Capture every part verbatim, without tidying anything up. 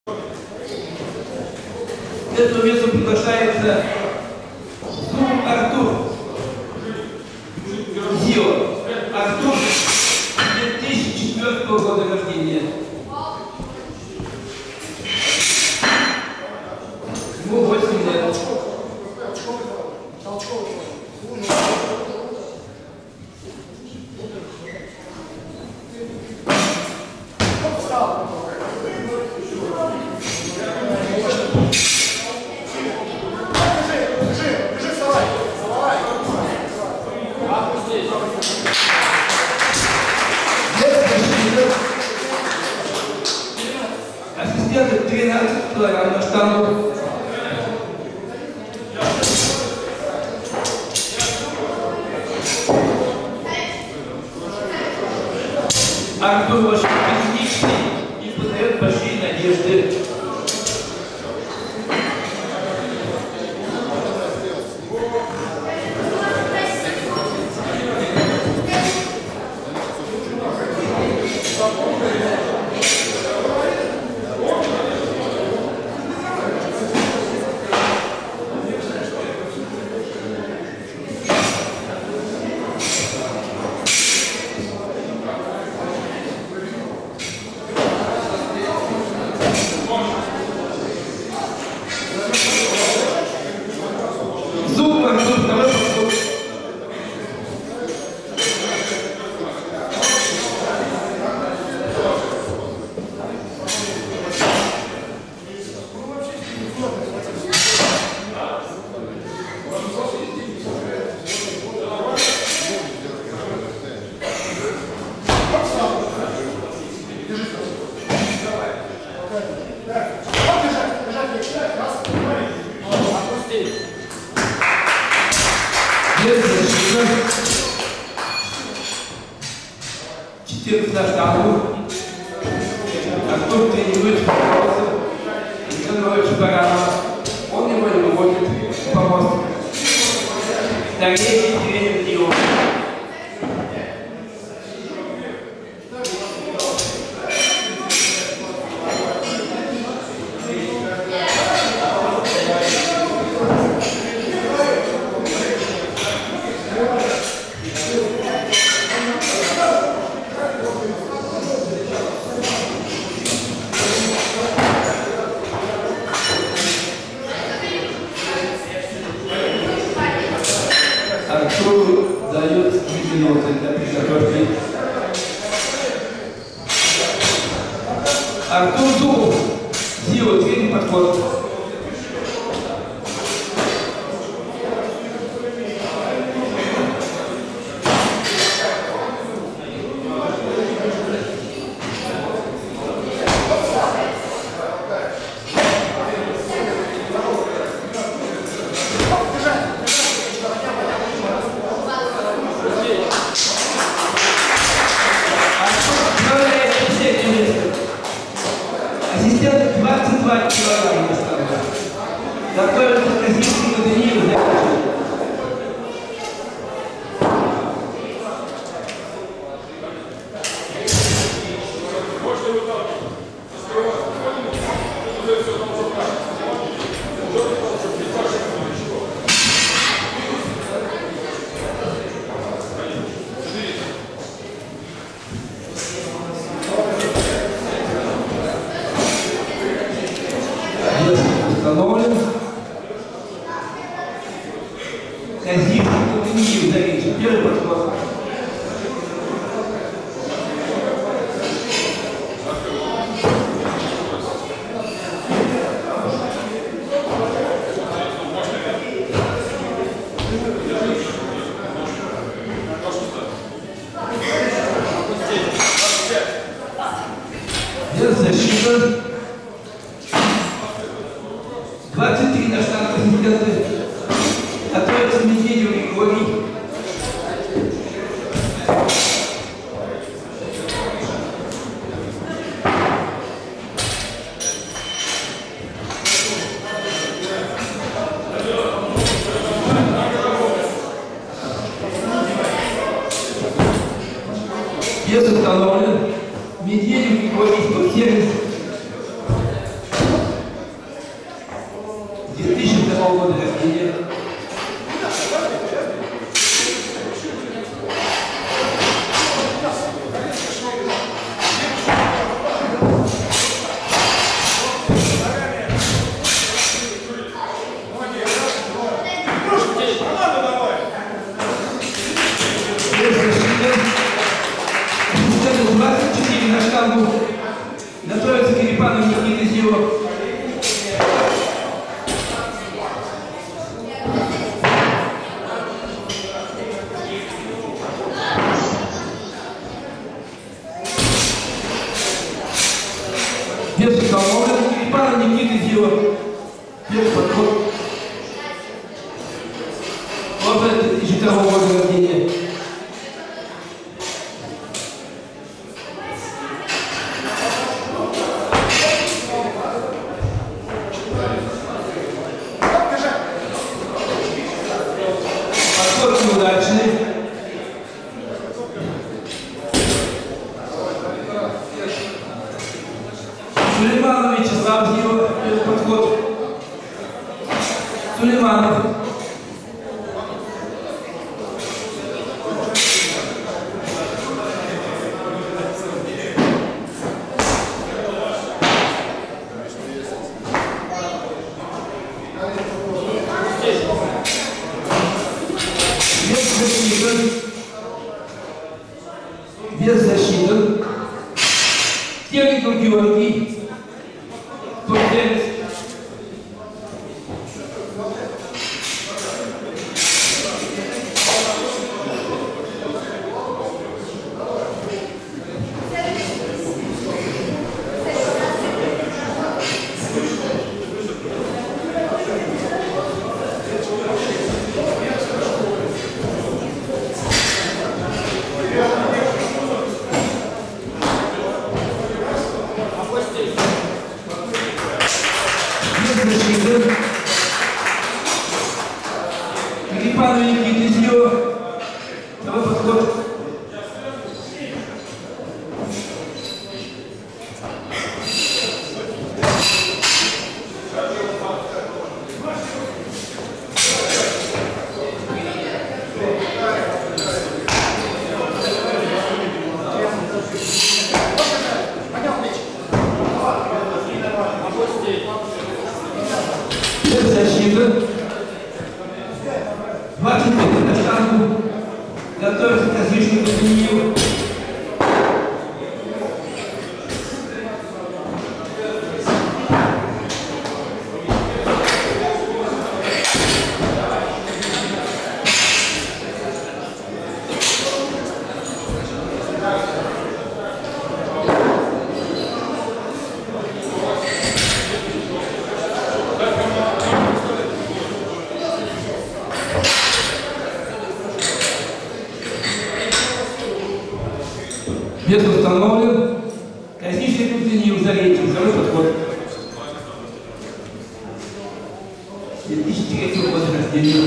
К этому месту приглашается Зуб Артур. Зио. Артур две тысячи четвёртого года рождения. Ему восемь лет. Ассистенты тринадцать килограмм на штангу. Артур очень техничный и подает большие надежды. четырнадцать на штангу. Артур тренирует Николаевич Баранов. Он его не выводит в помост. Третий тренер Дио. Артуру дает три минуты для подготовки. Артур Зубов. Зио, третий подход. Ассистент двадцать два килограмма на штангу. Готовится к российскому трениру для качества. Установлен. Казик, не ударить. Первый подход. Без защиты. двадцать три на штангу ассистенты. Готовится Медведев Григорий. Вес установлен. Медведев Григорий, сто семьдесят. штангу. Готовится Кирипанов Никита Зилов. Вес установлен. Кирипанов Никита Зилов. Первый подход. Вот это две тысячи второго года рождения. Подход неудачный. Сулейманов Вячеслав Зилов. Первый подход. Сулейманов. Без защиты. Техников Георгий. Турцевец. Кирипанов Никита Зилов. Второй подход. Без защиты. двадцать пять на штангу. Готовится к различному изменению. Вес установлен. Косничный глубине узарейте. Второй подход. две тысячи третьего года рождения.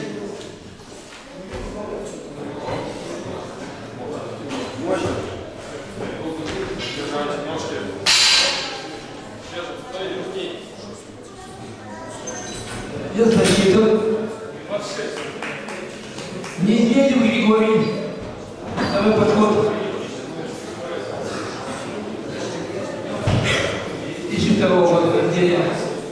Без защиты. Медведев Григорий. Второй подход. две тысячи второго года рождения.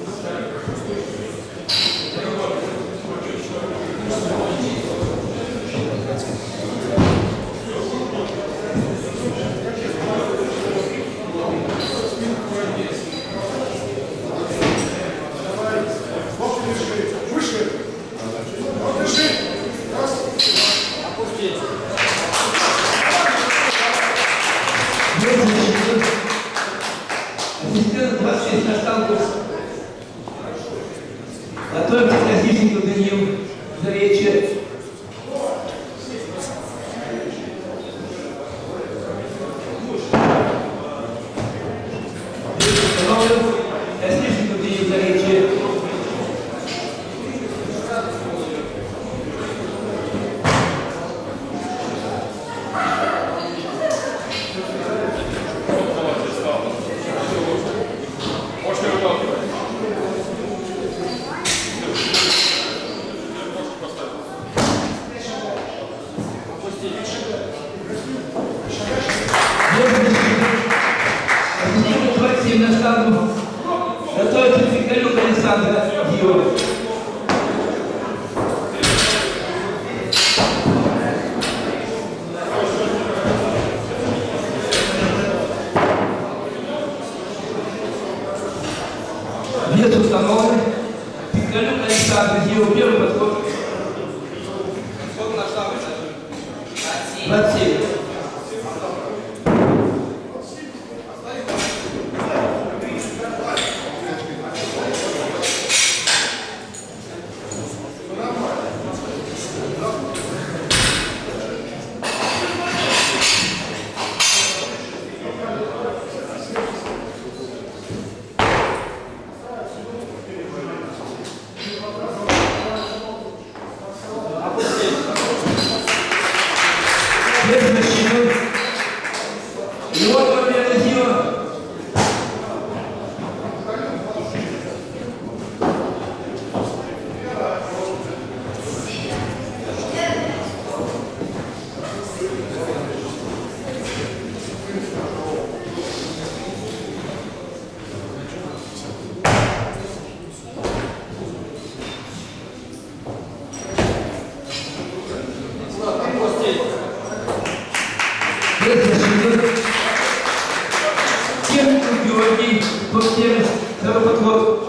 Ассистент двадцать шесть на штангу. Готовимся к различнику Даниил Заречье. Установлен различнику Даниил Заречье. На штангу. Готовится Фикалюк Александра Зилова. Леонова Вера Зила. Георгий Бахтевич, второй подход.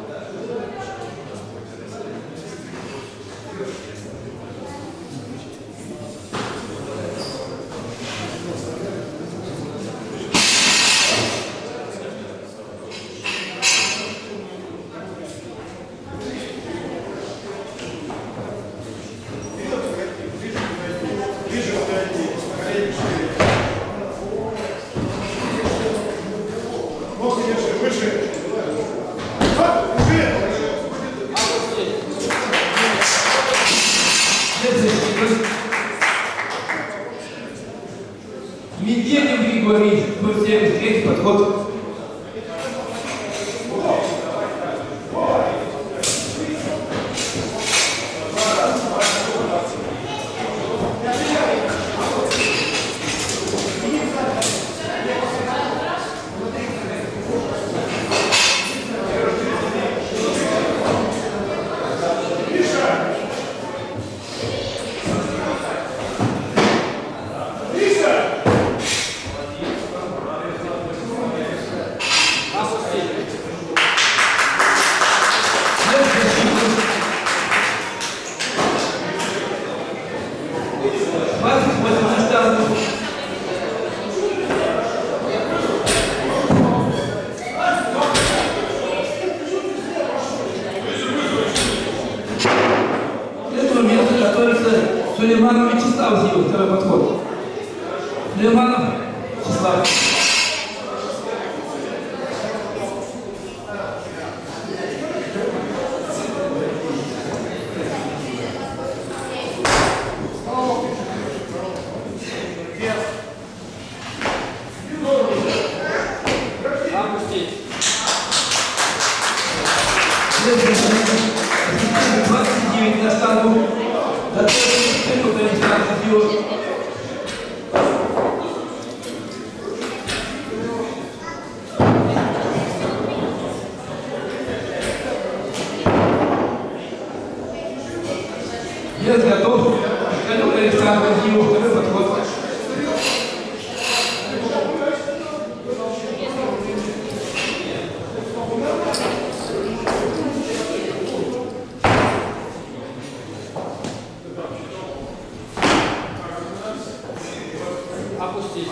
Медведев Григорий, Бахтевич, третий подход. Сулейманов Вячеслав сделал второй подход. Сулейманов Вячеслав. двадцать девять на штангу. Я готов. Калюк Александр Зилов, второй подход. Опустить.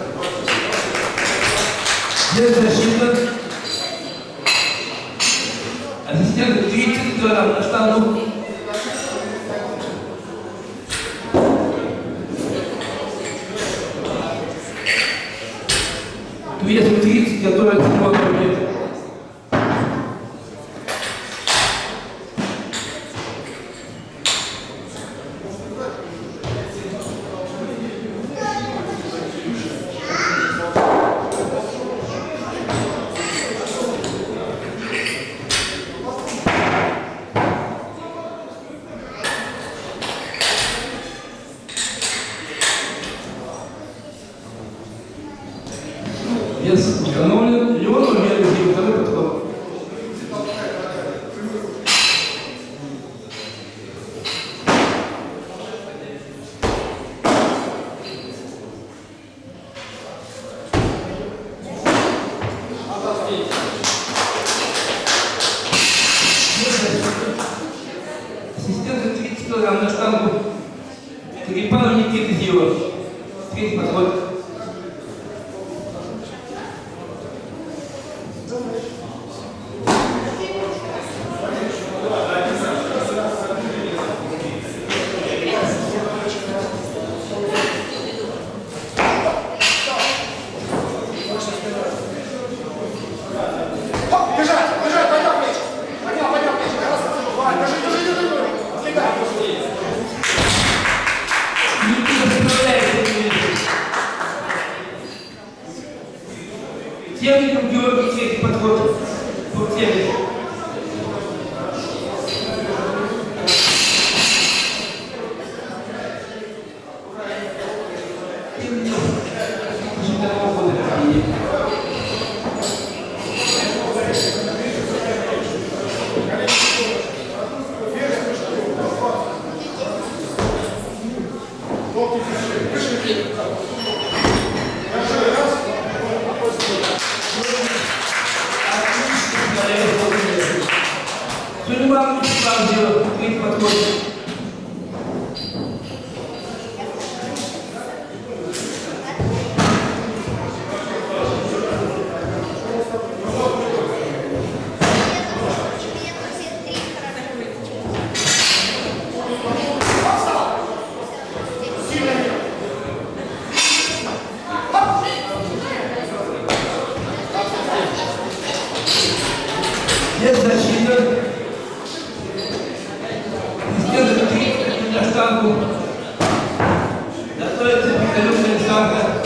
Здесь защита. Ассистент тридцать килограмм на штангу. Вес тридцать, который смотрит. Вес установлен. Леонова Вера Зила, второй подход. Ассистент тридцать килограмм на штангу. Трепанов Никита Зилов. Третий подход. Темников Георгий третий подход. Темников. Сулейман Вячеслав делает третий подход. Есть защита. Сделать три на штангу. Готовится пикалюшная штанга.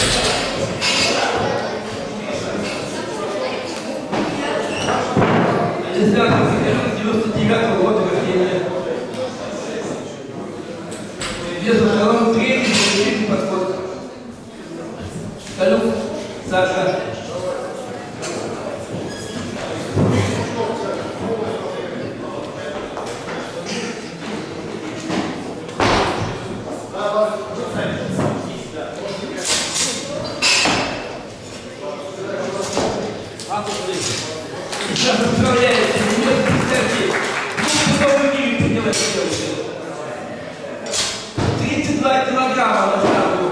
Александр Пикалюк девяносто девятого года рождения. Вес в основном третий, третий подход. Пикалюк Саша. Сейчас отправляется в мир пятьдесят. Ну, что вы не видите, делать тридцать два килограмма на штангу.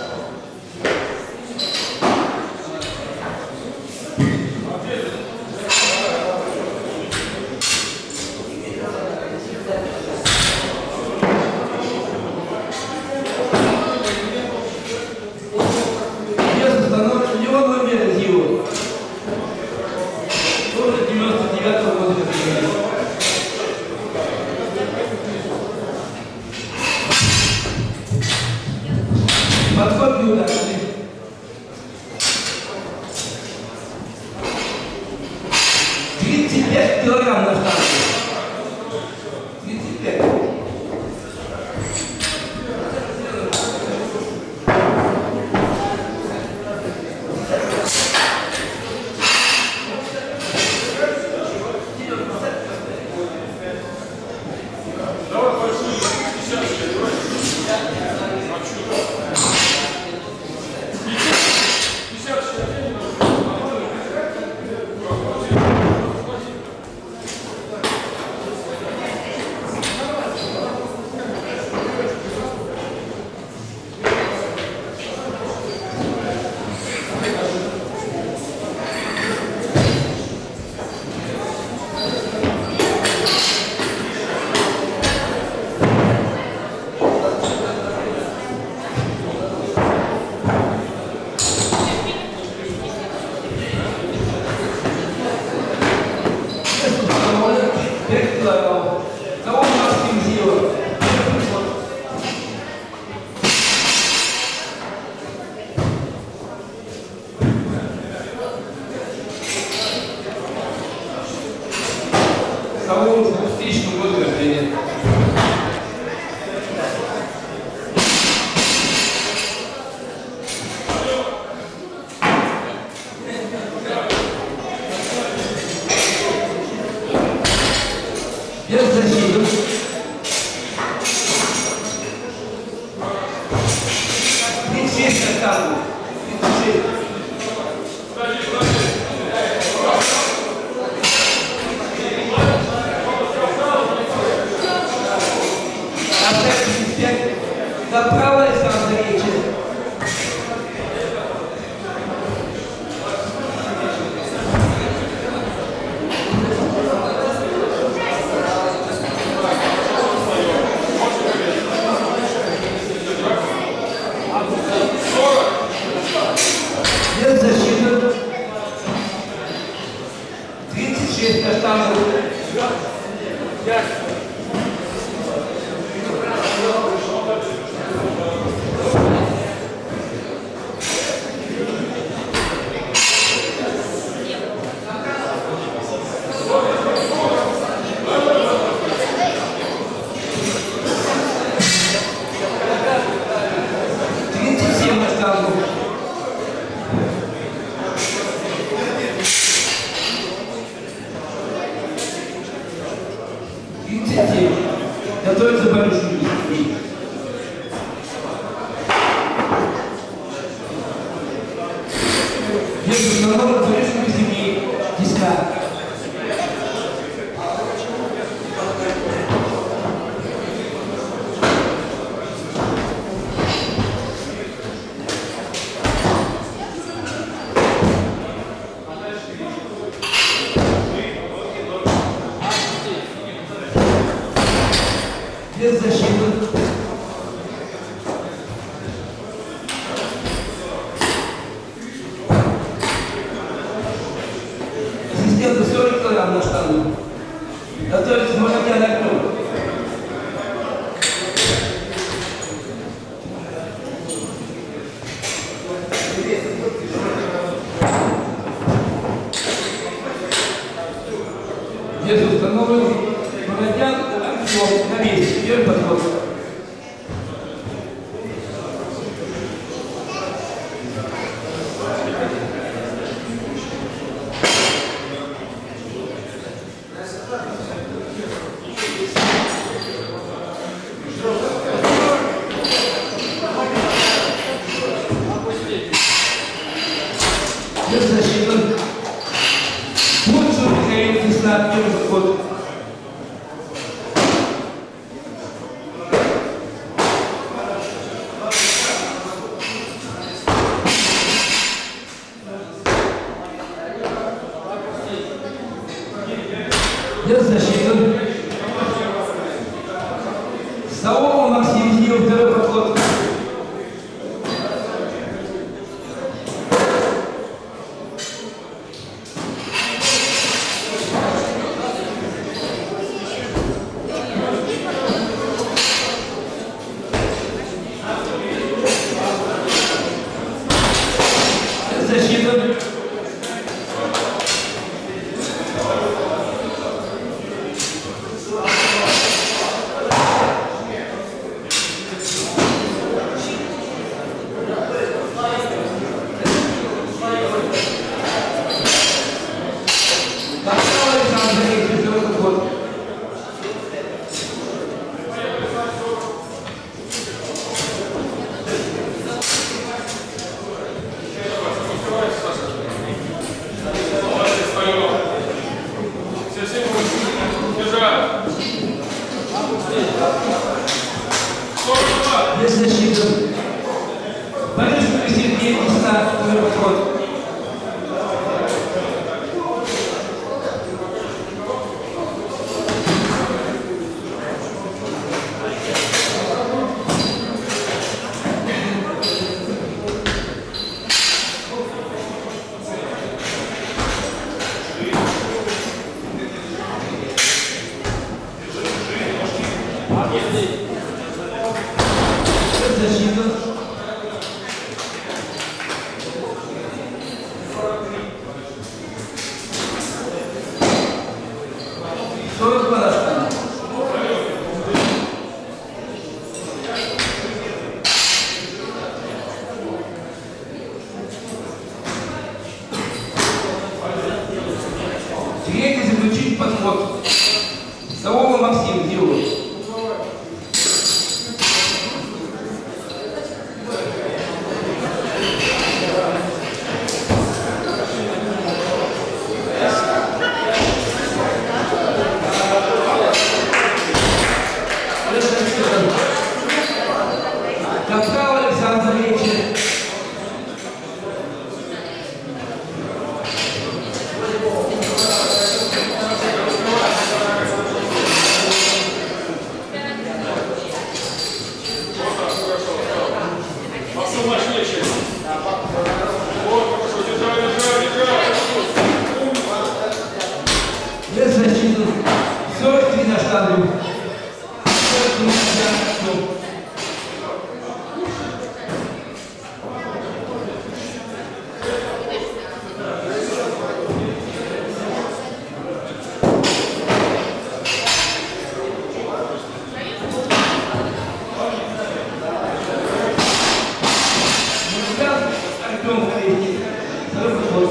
Вес установлен Леоновым Мерзилу. Тоже девяносто девятого года. Подход неудачный. тридцать пять килограмм на штангу. тридцать пять. Кого в тысячном году рождения? Без защиты. тридцать шесть октавов. тридцать шесть. За правое сам речи. Здесь установлен турецкий Сергей Диска. Без защиты. Ассистенты сорок килограмм на штангу. Готовится Муракян Артем. Здесь установлен Муракян Артем на вес. Первый подход. Без защиты. Лучше Михаил Десна, первый подход. Без защиты. Саулов Максим Зиев, второй подход. Без защиты. Без защиты. Борисов Сергей Десна, второй подход. Без защиты. сорок два раста. Третий заключить подход. Саулов Максим делает. Капкал Александр Вечер. Без защиты. сорок три на штангу. сорок три на штангу. Артем Харитин, второй подход.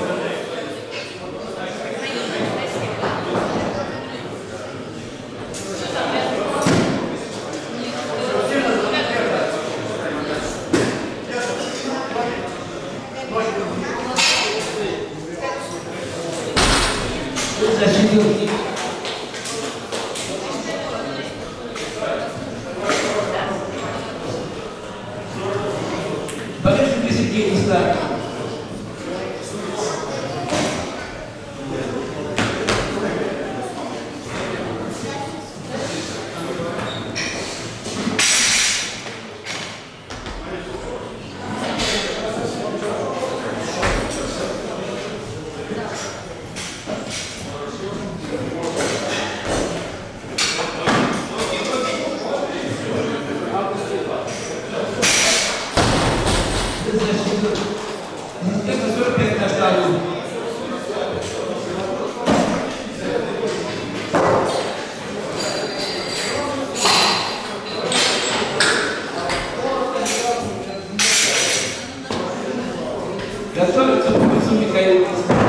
защиту. Подальше присоединить места. Готовится к курсу Михаил.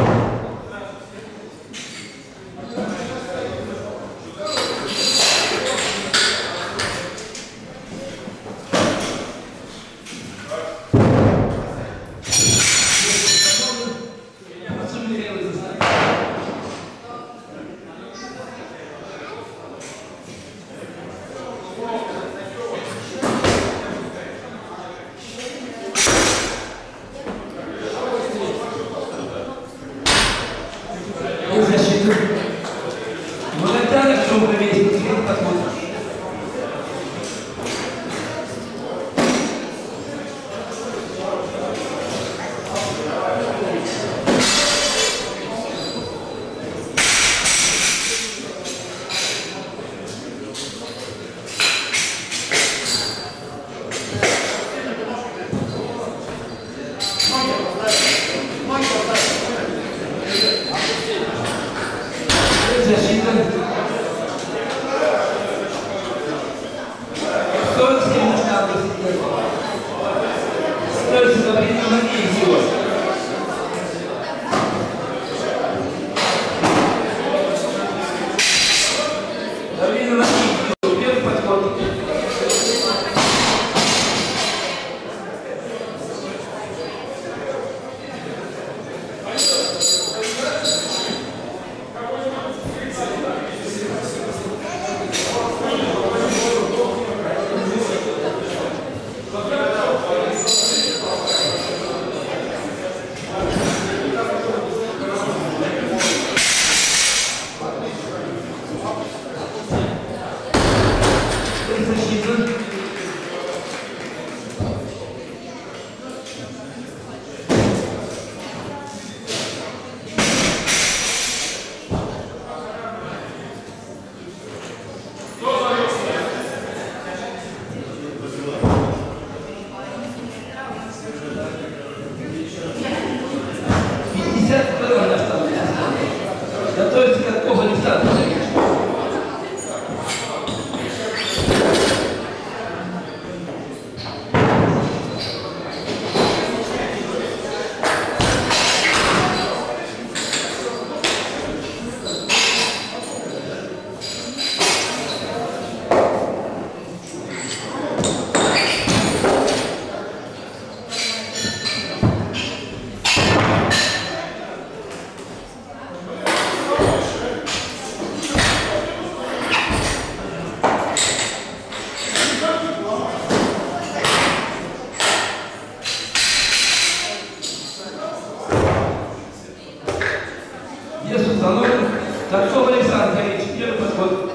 Готовится к такого листа. Такого Александр Ильич, первый подход.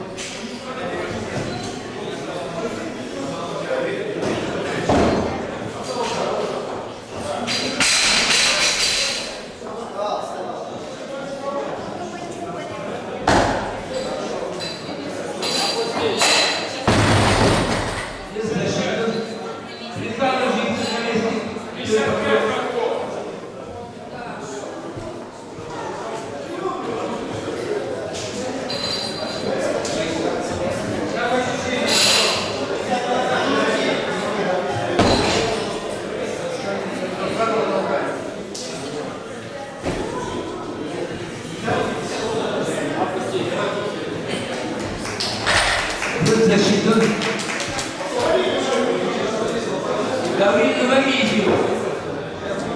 Гаврилина Мария.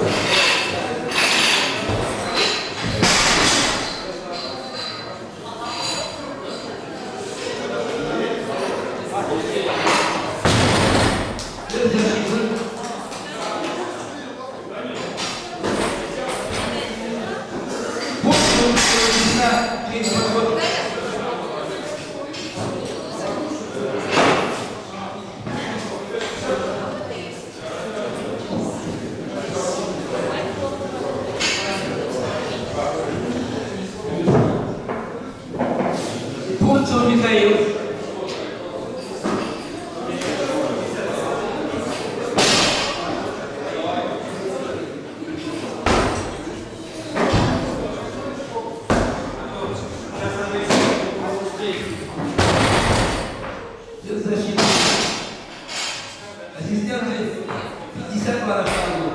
Пунцов Михаил. Защита. Ассистенты пятьдесят два на шагу.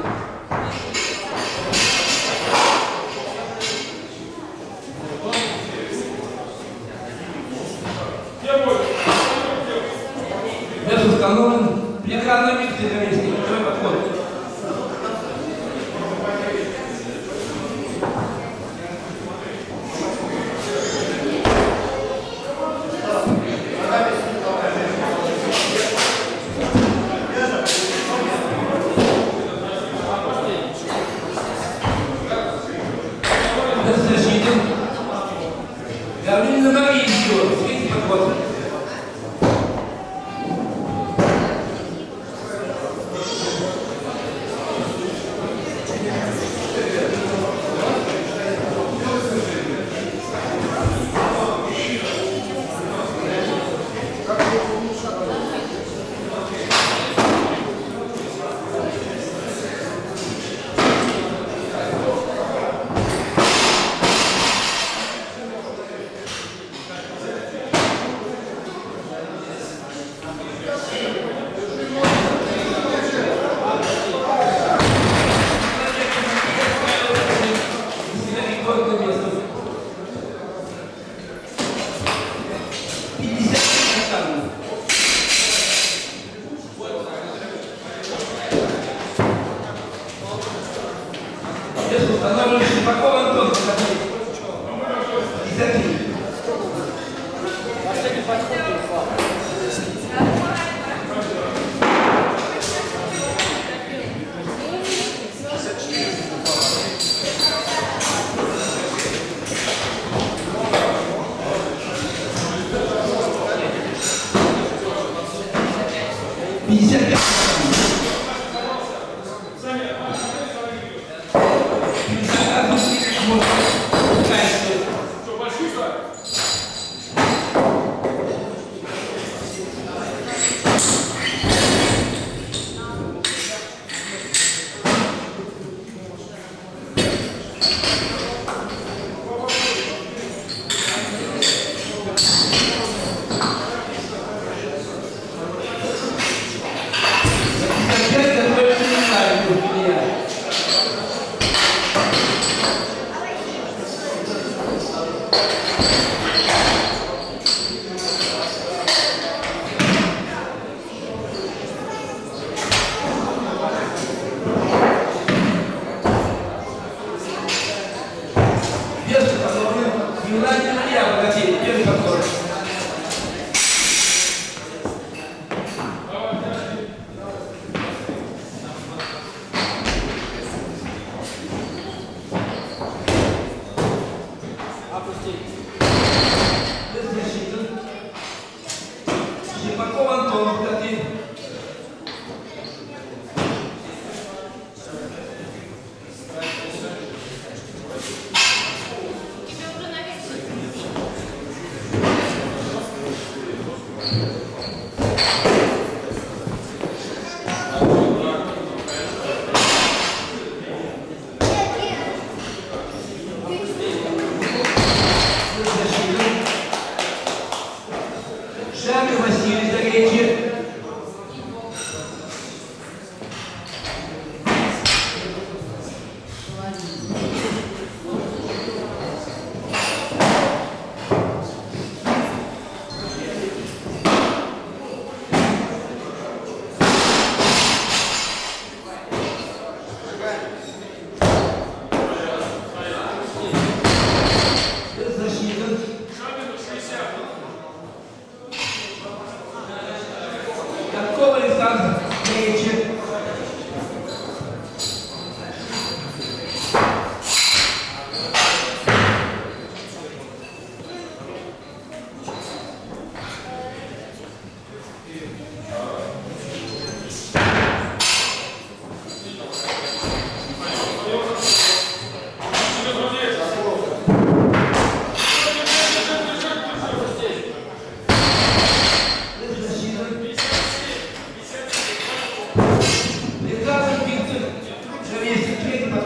Вес установлен при экранной миксе заместник. Второй подход. Давление на ноги идет. Третий подход. Установлен Шипаков Антон. пятьдесят три. Последний подход. пятьдесят пять. Шипаков Антон, кстати. Шамиль Василий Загречье.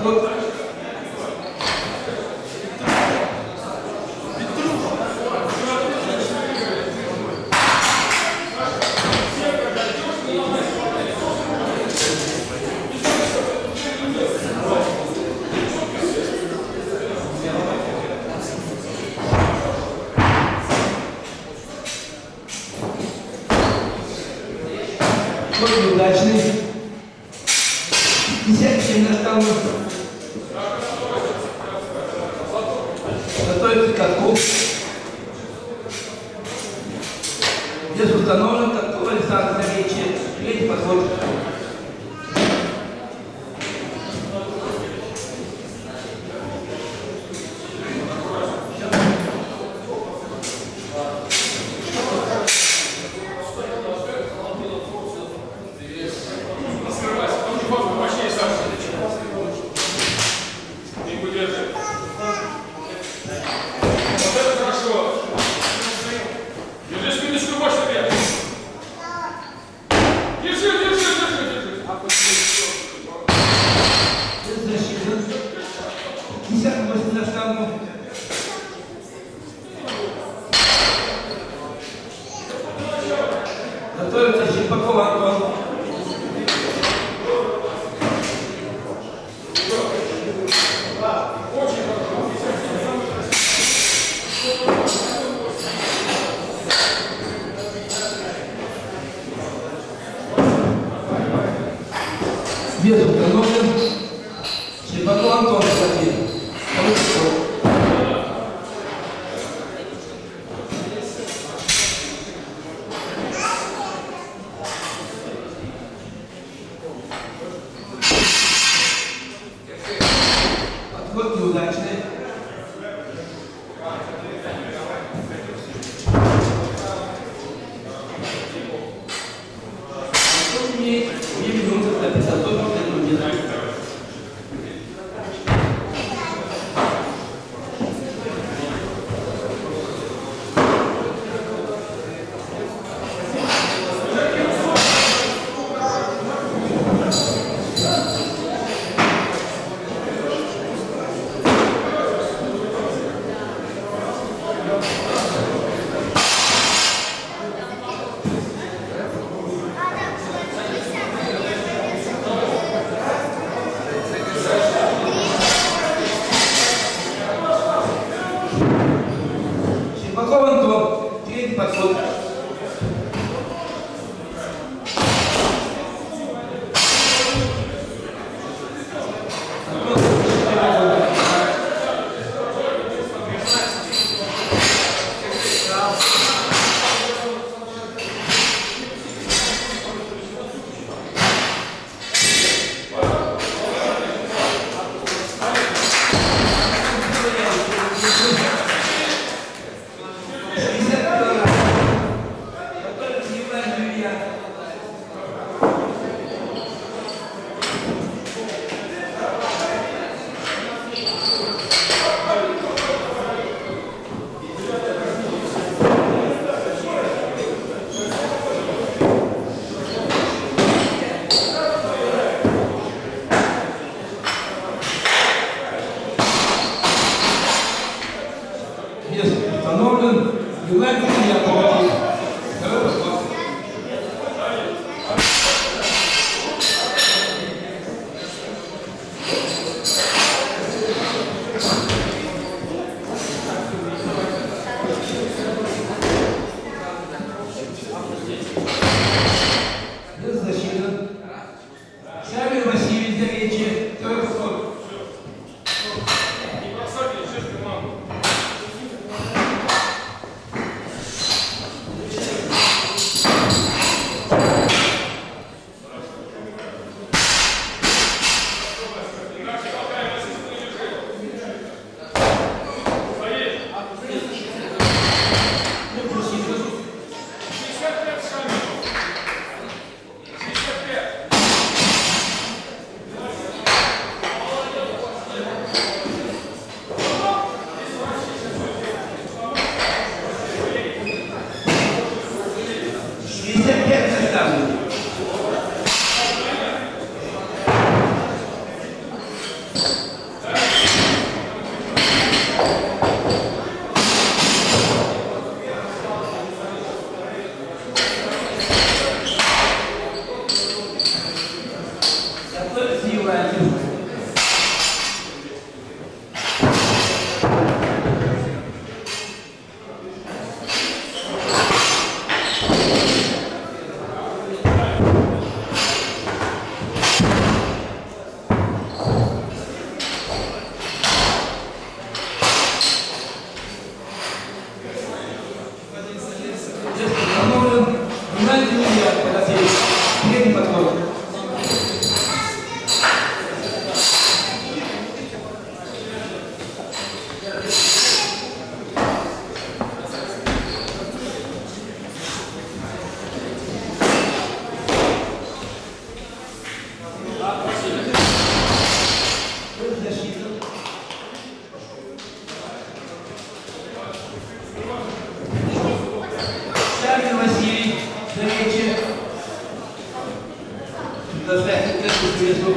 подход. Очень удачный. Десятки на штангу. Готовится к катку. Вес установлен, катков Александр Савичи. Третий подход. На штангу. Готовится Щербаков Антон. Вес установлен. Щербаков Антон. Подход неудачный. Подход имеет две минуты для подготовки к турниру. Щербаков Антон, третий подход. Вес установлен. Юлай Яков. Второй подход. Вес засчитан. Шамиль Васильевич Заречье. Второй подход. весу.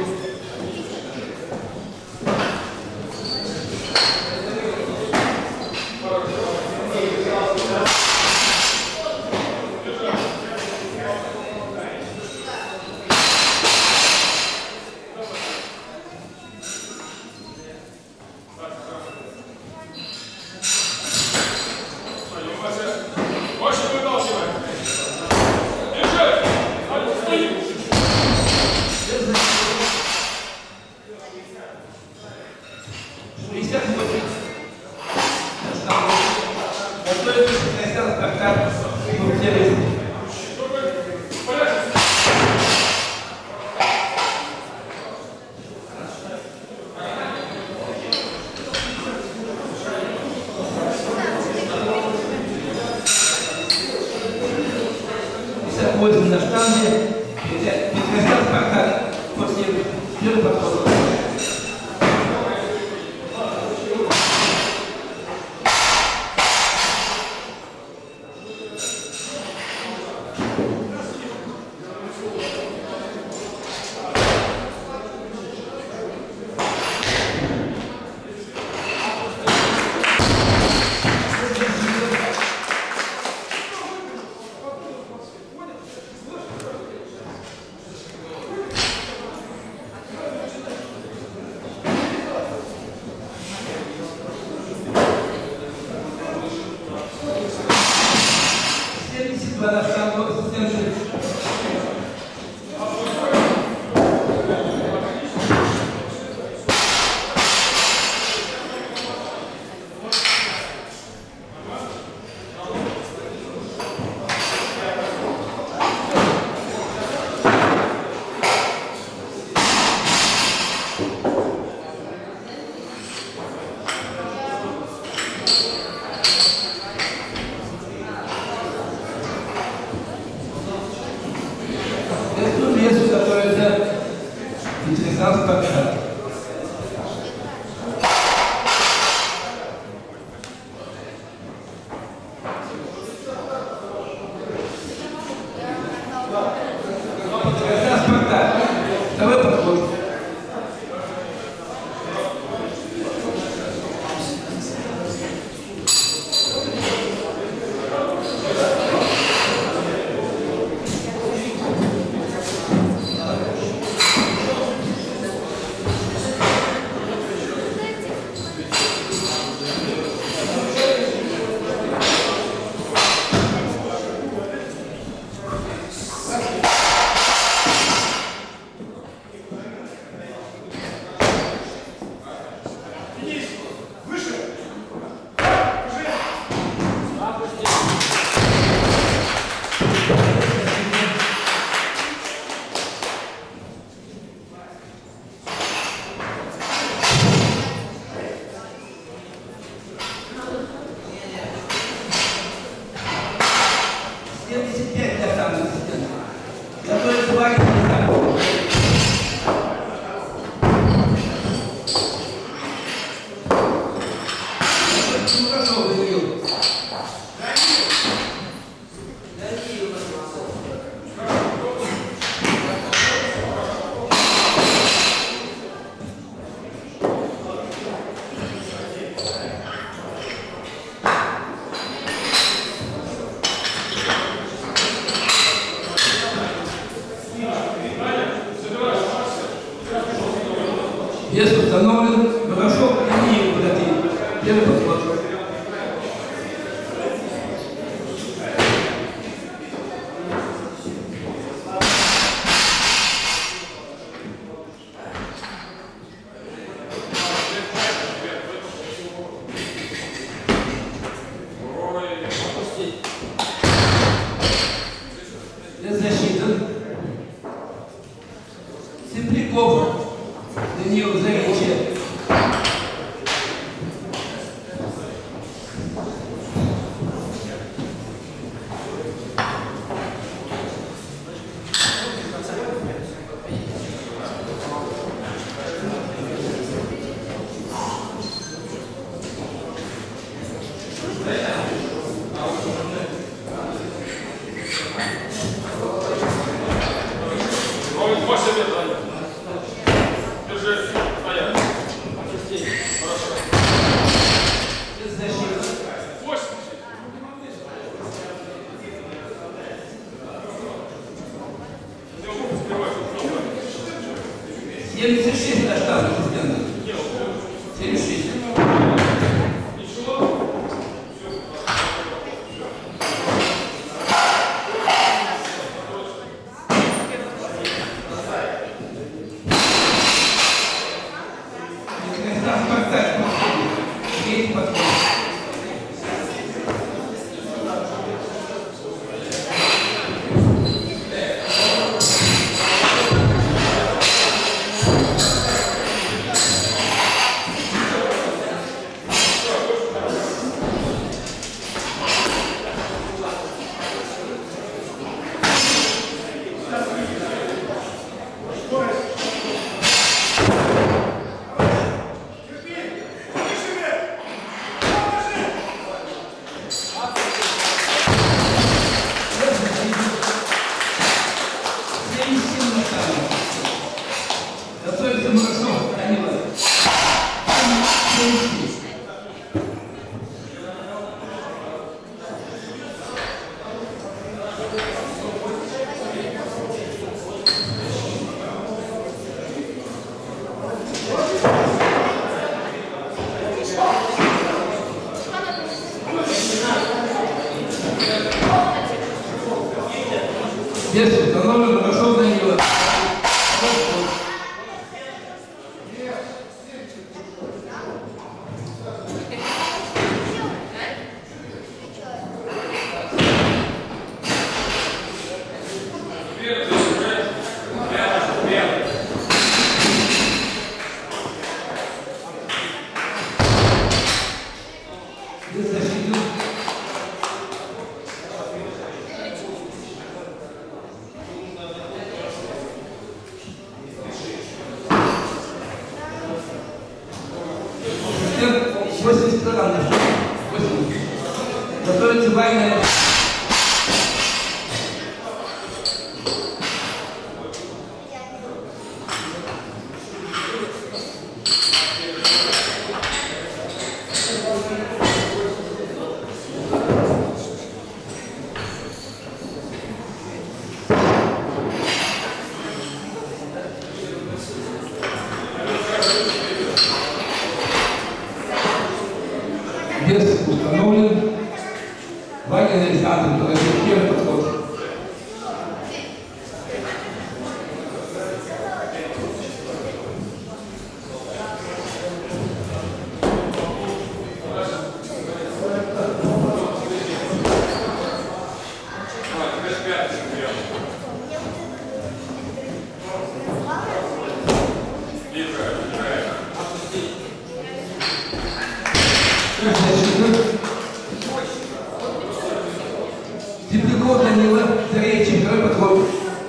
Поздно на штанге, прекращал спектакль после первого подхода. Вес установлен, бросок и линию подойти. Первый подход. Для защиты. Симпляков. Даниил Зайчев. Станислав Спартак подходит. Третий подход. Вес установлен, пошел Данила. восемьдесят килограмм. восемьдесят. Готовится байная. Вес установлен. Ваня анализатор, то есть первый подход. Тепляков Данила, третий, второй подход.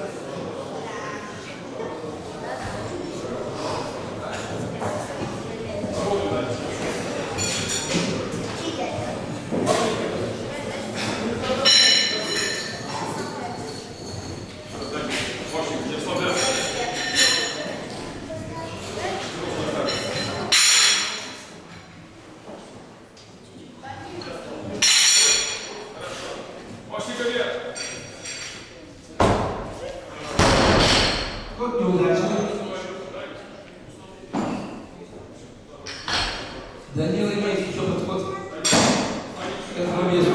Вот неудачно. Данила имеет еще подход к этому месту.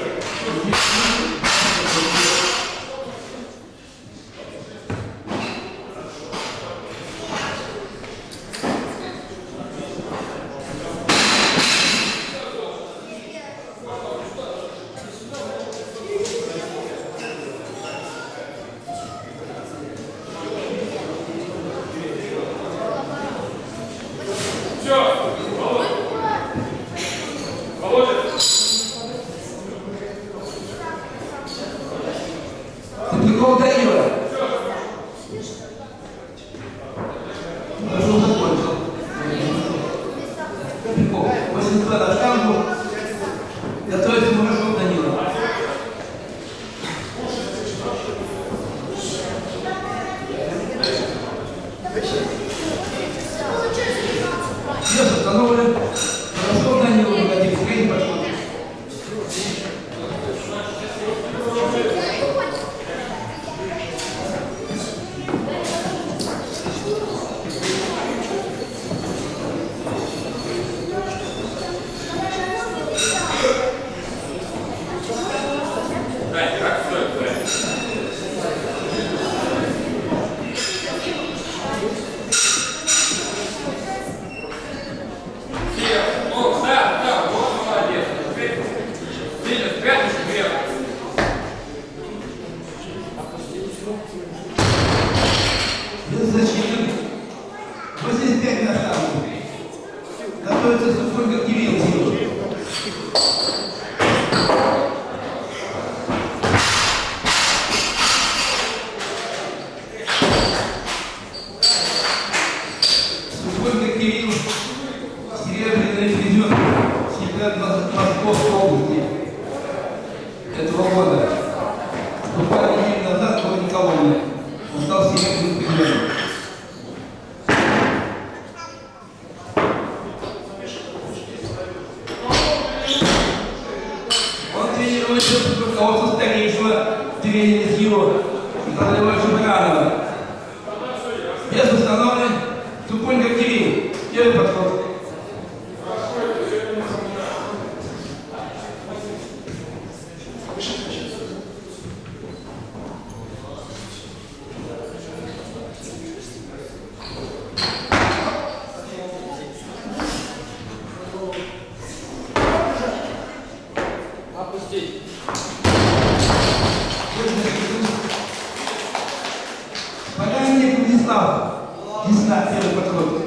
Тепляков Данила. Пошел закончил. Тепляков. восемьдесят два на штангу. Готовится Мурашов Данила. Вес установлен. Мурашов Данила. Владимир Третий подход. Готовится Супрунга Кирилл. Супрунга Кирилл, серебряный призер чемпионата Московской области этого года. Буквально неделю назад его никого нет. Он стал серебряным призером. Он тренируется под руководством старейшего тренера Сьюра Виталия Львовича Баранова. Вес установлен. Супрунга Кирилл. Первый подход. Опустить. Поляник Владислав. Десна, первый подход.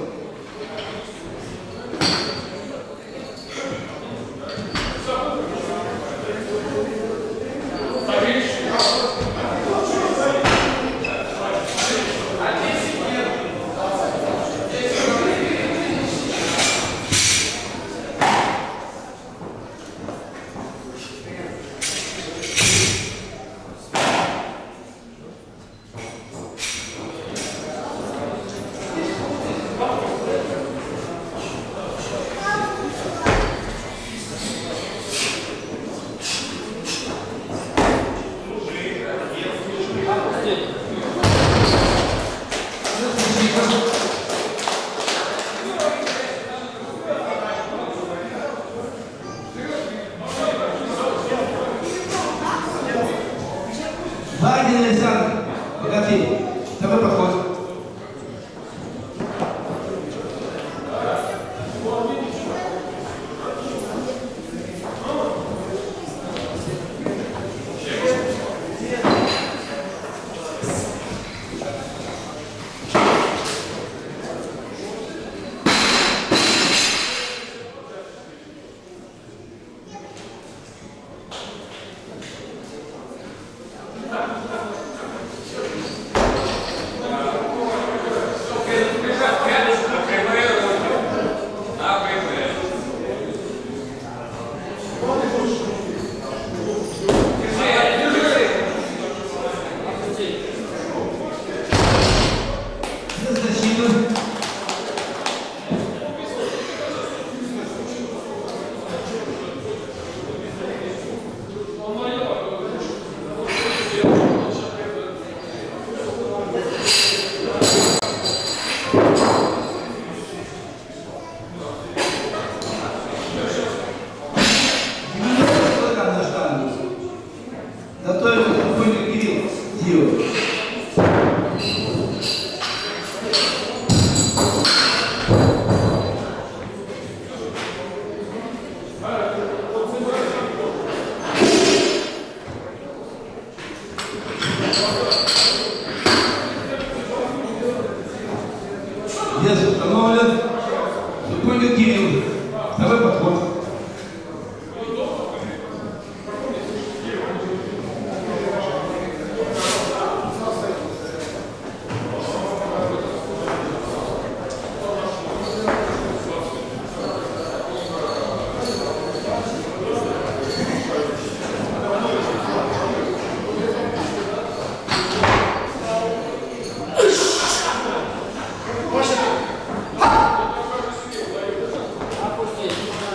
Вагин Александр, Богатырь. Второй подход. Готовится Супрунга Кирилл. Сила. Вес установлен. Супрунга Кирилл. Второй подход. Опустить.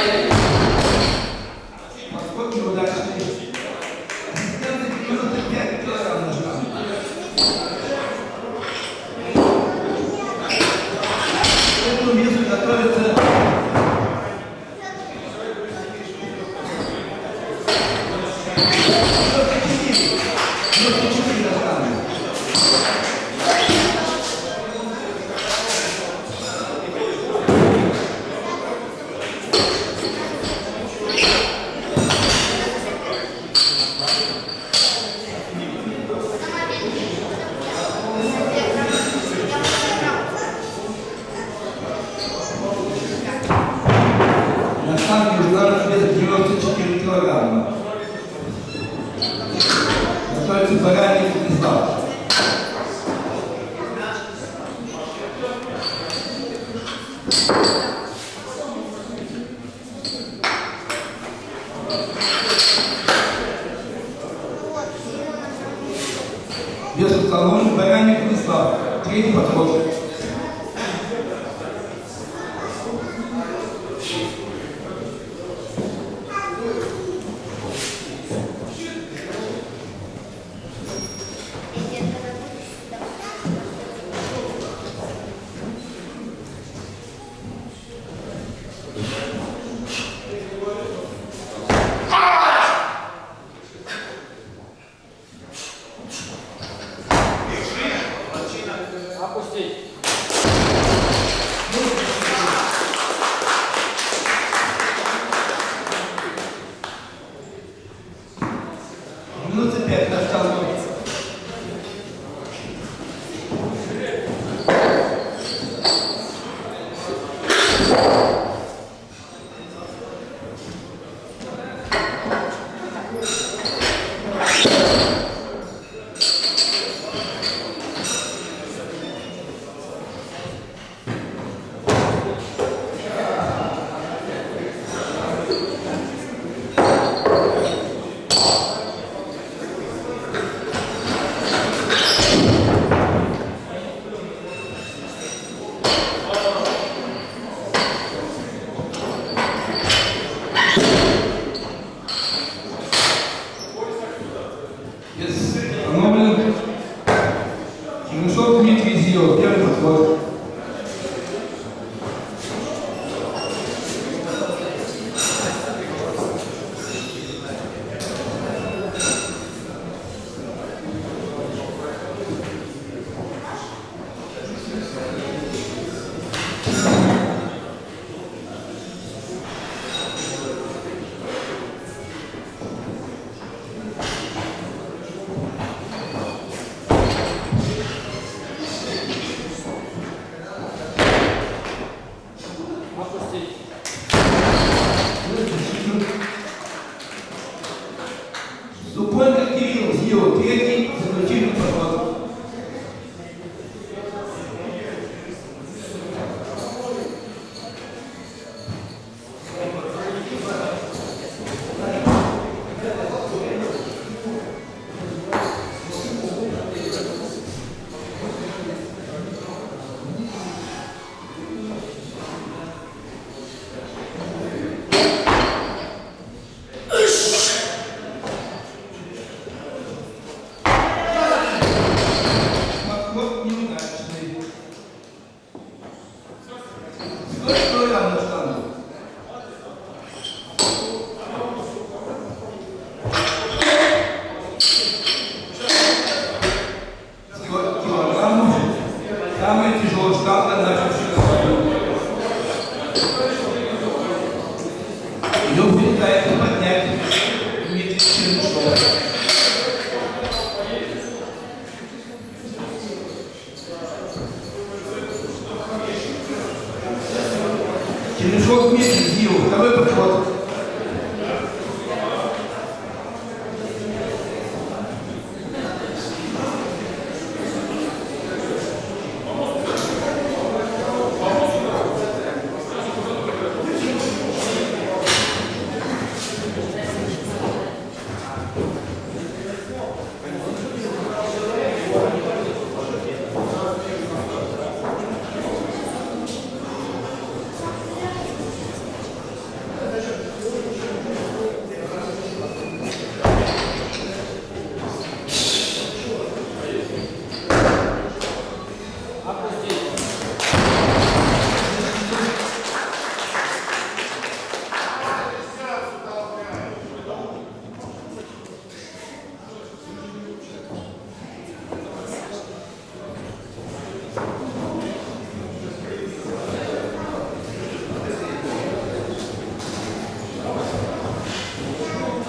Подскок неудачный. Ассистенты девяносто пять килограмм нужна. К этому весу готовится девяносто четыре килограмма. Готовится баранья колбаса. Вес установлен баранья колбаса. Третий подход. Опустить. девяносто пять осталось. Установлен Чернышов Дмитрий Зилов, первый подход. Супольник Кирилл Зилов, третий, заключительный подход. Самое тяжелое штанга наша ее пытается поднять Дмитрий Чернышов. Чернышов Дмитрий Зилов, второй подход.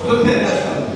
сто пять осталось.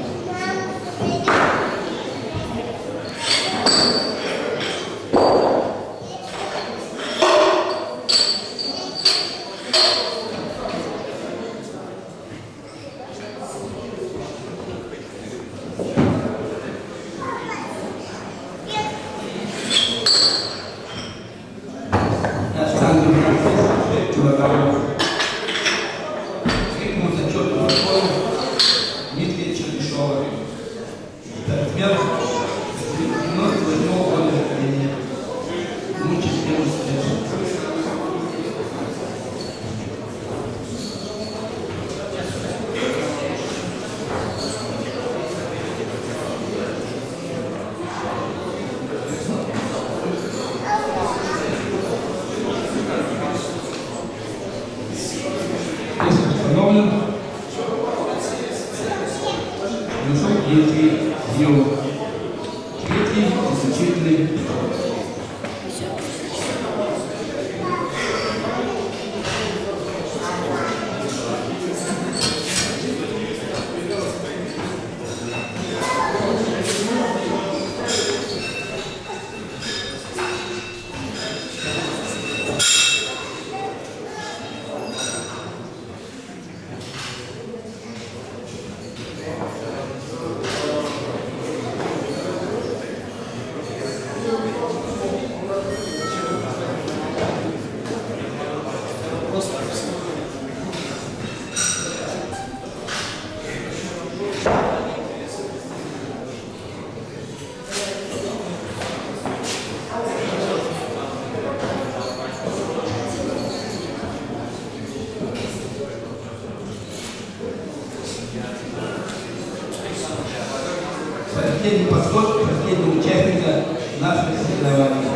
Последний подход последнего участника нашего соревнования.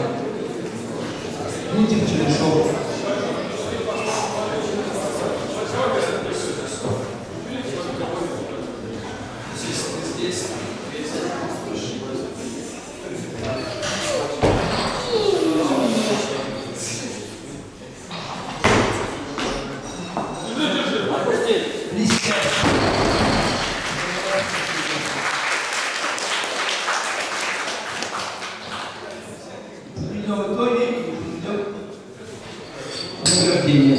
Лутик Черешов. В итоге идет награждение.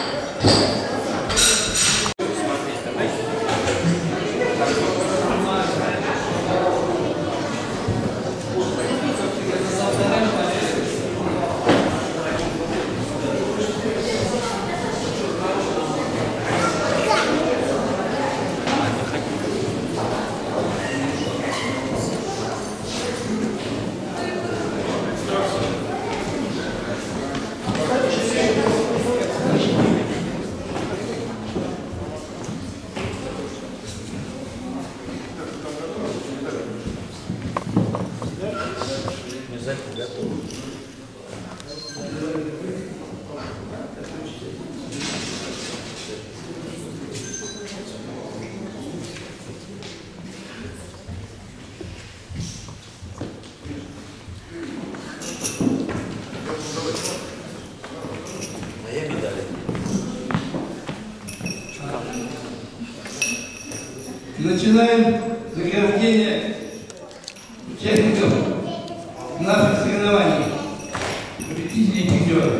Начинаем награждение участников наших соревнований, победителей и призеров.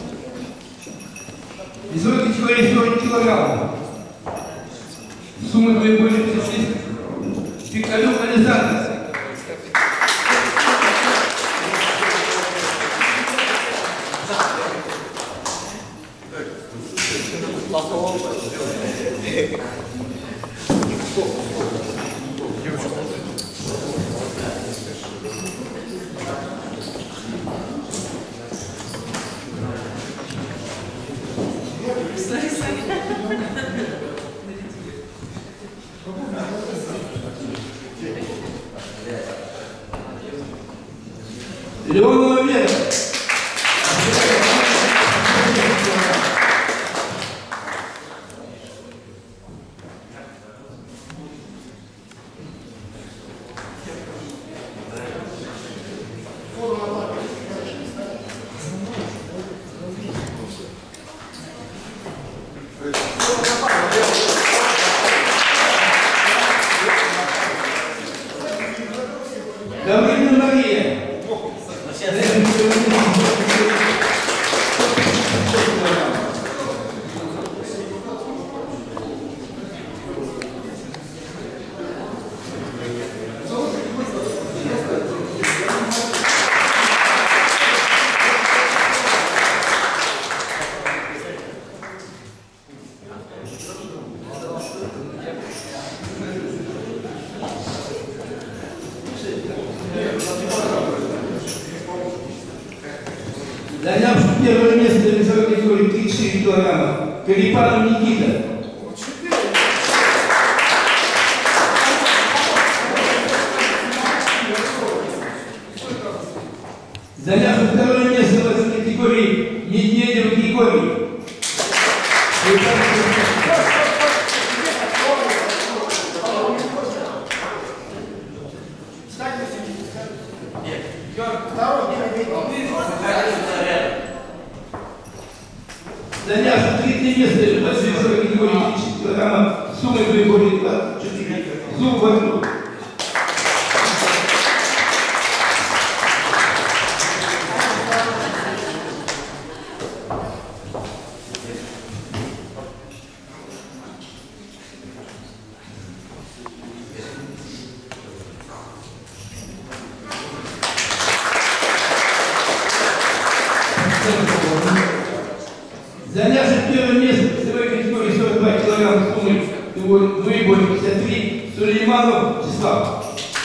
Весовой категории сорок килограммов. Сумма двоебой пятьдесят шесть. Пикалюк Александр. Леонова Вера. первое место в весовой категории тридцать четыре килограмма. Карипанов Никита. Занявший второе место в этой категории Медведев Григорий. Занявший третье место в этой весовой категории тридцать килограмма суммой приборной двадцать четыре. Зуб вокруг. Занявший первое место в весовой категории сорок два килограмма суммой двоебой пятьдесят три Сулейманов Числав.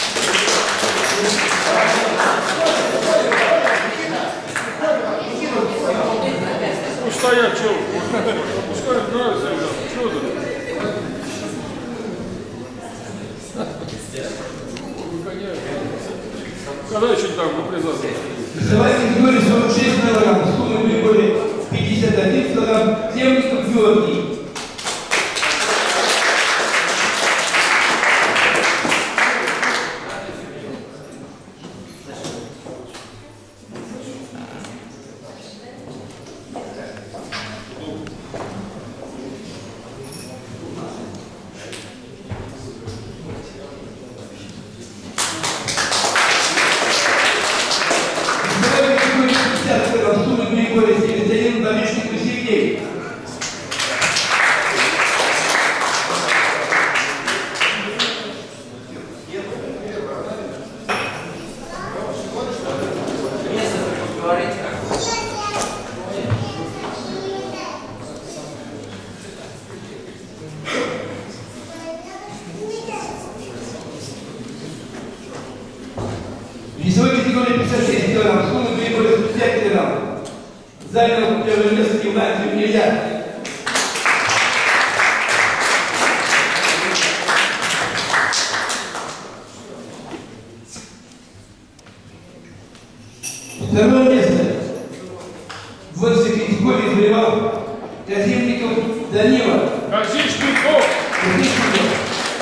Ну стоять, что? Пускай нравится, ребята. Что тут? Когда еще там наплезаться? Весовая категория сорок шесть килограмм, суммой двоебой пятьдесят один килограмм, Темников Георгий. Весовой категории пятьдесят шесть килограмм, суммы прибыли сто пять килограмм. Занял первое место Геннадий Мильяр. Второе место в этой категории завоевал Казимников Данила. Казичников! Казичников.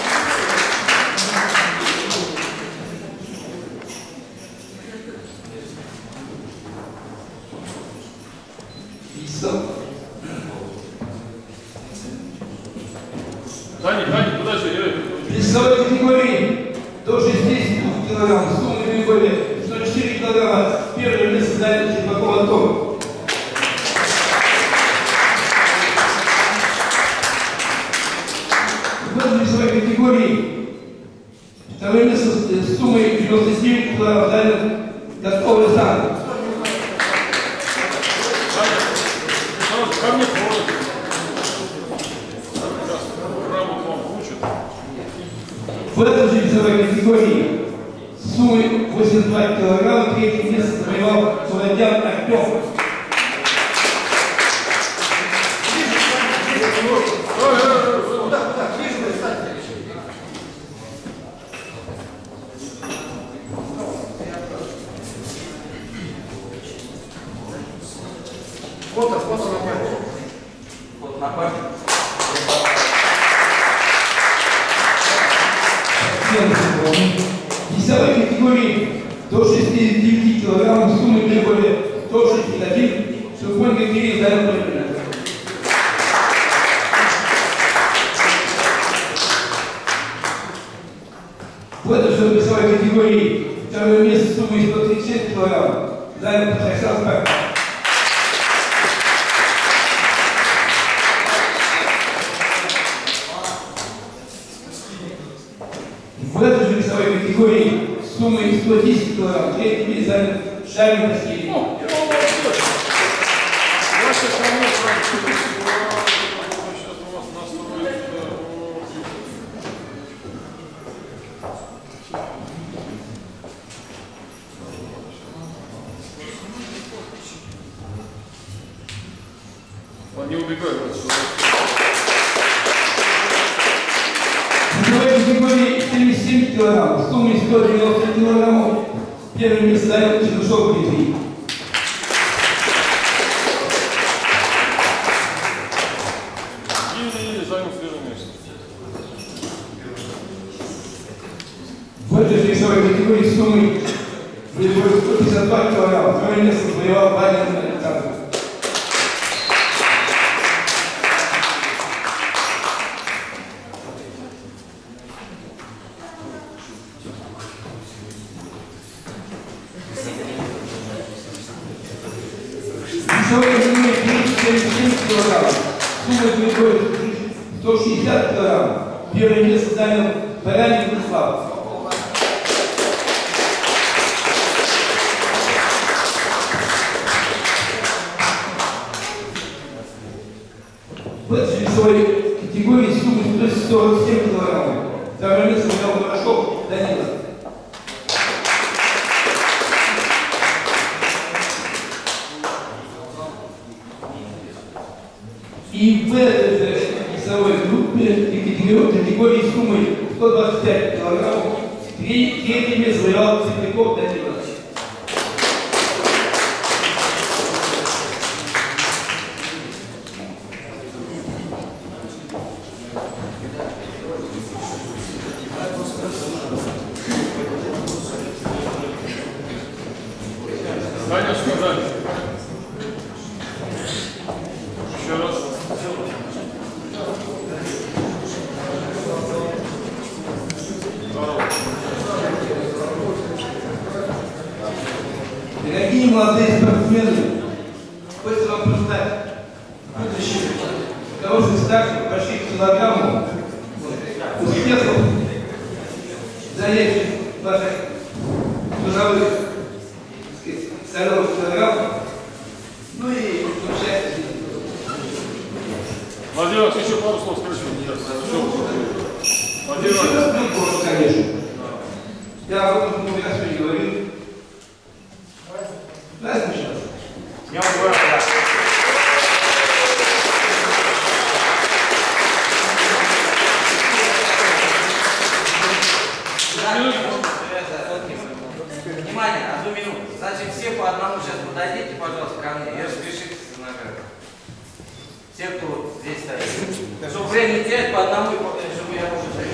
Дани, Дани, подожди, в весовой категории до шестидесяти двух килограмм, суммы прибыли сто четыре килограмма, первое место занял Черпаков Антон. В этой весовой категории второе место с суммой девяносто семь килограмм занял Катков Александр. ко мне просят. Грамоту вам учат. В этой же весовой категории с суммой восемьдесят два килограмма третье место завоевал Сурадян Артем. Фото, фото на память. Фото на память. В весовой категории до шестидесяти девяти килограмм суммы прибыли сто шестьдесят один Сухонько Кирилл занял первое. В этой же весовой категории второе место суммой сто тридцать шесть килограмм занял Хасан Спак. В этой же весовой категории с суммой сто десять килограмм третье место занял Шарин Васильев. В категории семьдесят семь килограмм, суммой сто девяносто килограммов, первое место занял Чернышов Дмитрий. И занял первое место. В этой же весовой категории суммой сто пятьдесят два килограмма, второе место завоевал Владимир Александрович. Весовой категории тридцать семь килограмм, суммой приходит сто шестьдесят килограмм, первое место занял Баранин Владислав. В этой же весовой категории суммой сто сорок семь килограмм, второе место занял Ворошков Данила. И в этой же весовой группе и категории суммой сто двадцать пять килограммов третье место завоевал Цыпляков Данила. Саня, сказать. Еще раз. Дорогие молодые спортсмены, хочется вам пожелать будущих хороших старших больших килограммов, успехов, занятий ваших трудовых здоровых килограммов, ну и счастья. Владимир Иванович, еще пару слов скажите. Владимир Иванович, конечно. Я об этом много раз не говорил. Праздник сейчас. Днем города. Внимание, одну минуту. Значит, все по одному сейчас подойдите, пожалуйста, ко мне и распишитесь на награду. Все, кто здесь стоит. Чтобы время не терять, по одному, и чтобы я уже